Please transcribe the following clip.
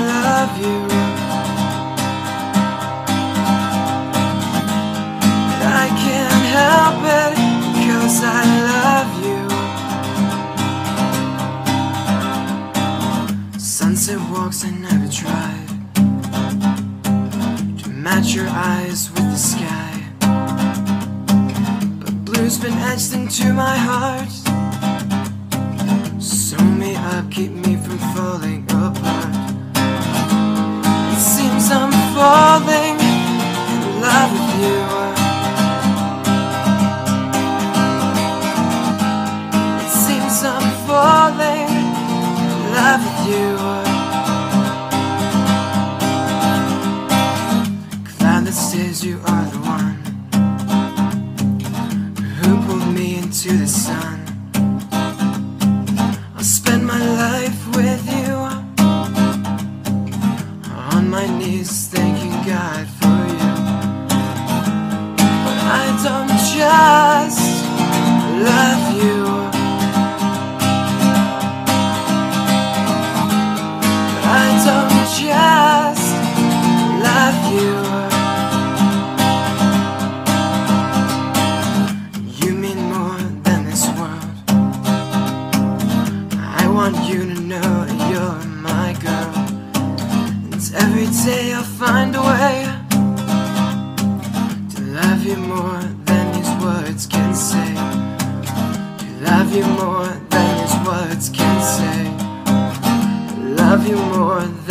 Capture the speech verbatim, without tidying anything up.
love you. I can't help it because I love you. Sunset walks I never tried to match your eyes with the sky, but blue's been etched into my heart. Sew me up, keep me from falling apart. It seems I'm falling in love with you. It seems I'm falling in love with you. Cloud that says you are the one who pulled me into the sun. Spend my life with you, on my knees thanking God for you. But I don't just love you, but I don't just love you. You mean more than this world. I want you to know you're my girl, and every day I'll find a way to love you more than these words can say. To love you more than these words can say. Love you more